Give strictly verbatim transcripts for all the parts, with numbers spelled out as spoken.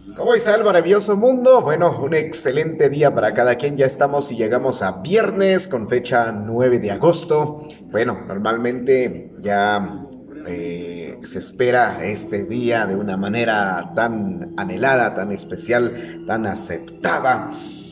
¿Cómo está el maravilloso mundo? Bueno, un excelente día para cada quien. Ya estamos y llegamos a viernes con fecha nueve de agosto. Bueno, normalmente ya eh, se espera este día de una manera tan anhelada, tan especial, tan aceptada.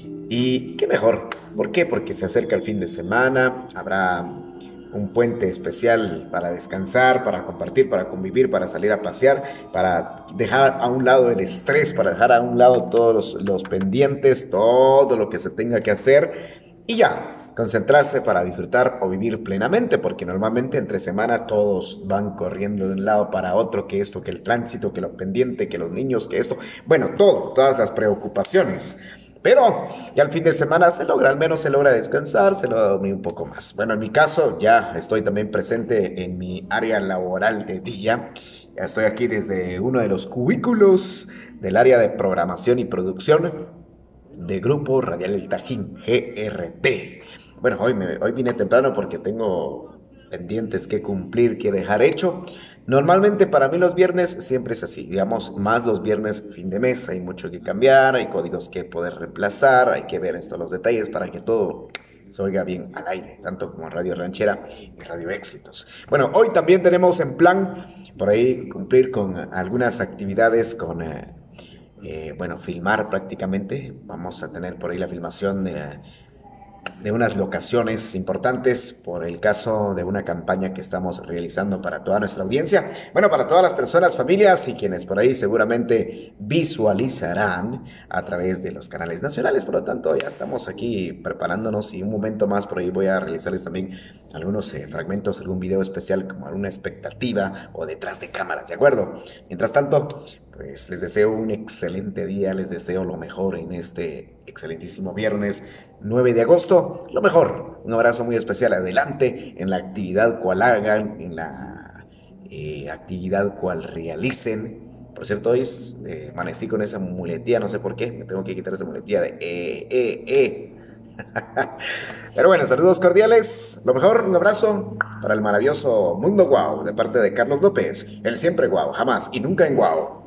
Y qué mejor. ¿Por qué? Porque se acerca el fin de semana, habrá un puente especial para descansar, para compartir, para convivir, para salir a pasear, para dejar a un lado el estrés, para dejar a un lado todos los, los pendientes, todo lo que se tenga que hacer y ya, concentrarse para disfrutar o vivir plenamente, porque normalmente entre semana todos van corriendo de un lado para otro, que esto, que el tránsito, que lo pendiente, que los niños, que esto, bueno, todo, todas las preocupaciones. Pero ya al fin de semana se logra, al menos se logra descansar, se logra dormir un poco más. Bueno, en mi caso ya estoy también presente en mi área laboral de día. Ya estoy aquí desde uno de los cubículos del área de programación y producción de Grupo Radial El Tajín, G R T. Bueno, hoy, me, hoy vine temprano porque tengo pendientes que cumplir, que dejar hecho. Normalmente para mí los viernes siempre es así, digamos, más los viernes fin de mes, hay mucho que cambiar, hay códigos que poder reemplazar, hay que ver estos los detalles para que todo se oiga bien al aire, tanto como Radio Ranchera y Radio Éxitos. Bueno, hoy también tenemos en plan por ahí cumplir con algunas actividades con... Eh, eh, bueno, filmar prácticamente. Vamos a tener por ahí la filmación de, de unas locaciones importantes por el caso de una campaña que estamos realizando para toda nuestra audiencia. Bueno, para todas las personas, familias y quienes por ahí seguramente visualizarán a través de los canales nacionales. Por lo tanto, ya estamos aquí preparándonos y un momento más por ahí voy a realizarles también algunos eh, fragmentos, algún video especial como alguna expectativa o detrás de cámaras, ¿de acuerdo? Mientras tanto, pues les deseo un excelente día, les deseo lo mejor en este excelentísimo viernes nueve de agosto, lo mejor, un abrazo muy especial, adelante en la actividad cual hagan, en la eh, actividad cual realicen. Por cierto, hoy eh, amanecí con esa muletía, no sé por qué, me tengo que quitar esa muletía de eh, eh, eh. Pero bueno, saludos cordiales, lo mejor, un abrazo para el maravilloso Mundo Guau, de parte de Carlos López, el siempre guau, jamás y nunca en guau.